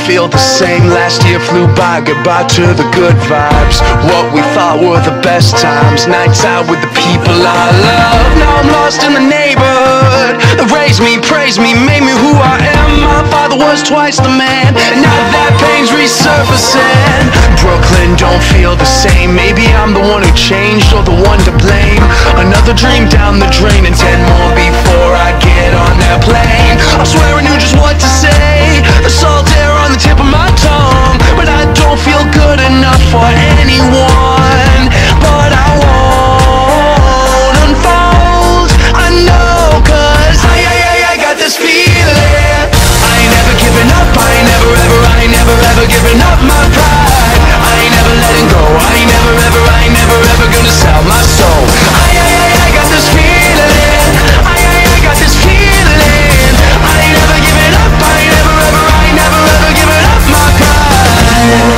feel the same. Last year flew by, goodbye to the good vibes. What we thought were the best times, nights out with the people I love. Now I'm lost in the neighborhood that raised me, praised me, made me who I am. My father was twice the man, and now that pain's resurfacing. Brooklyn don't feel the same. Maybe I'm the one who changed or the one to blame. Another dream down the drain, and 10 more before I get on that plane. I swear I knew just what to say, the salt air on the tip of my tongue, but I don't feel good enough for anyone. But I won't unfold, I know, cause I got this feeling. I ain't never giving up, I ain't never ever giving up my pride. I ain't never letting go, I ain't never ever gonna sell my soul. I got this feeling, I got this feeling. I ain't never giving up, I ain't never ever giving up my pride.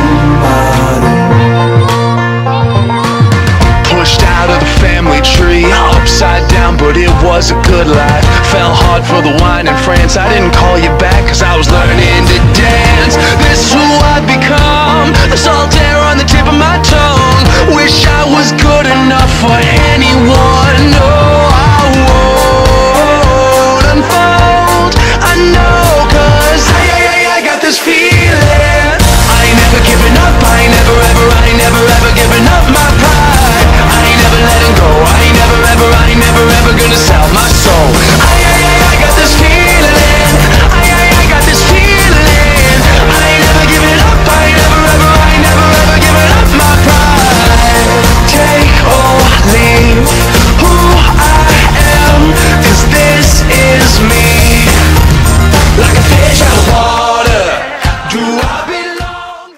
Pushed out of the family tree, upside down, but it was a good life. Fell hard for the wine in France. I didn't call you back cause I was learning to dance. This is who I've become, the salt air on the tip of my tongue.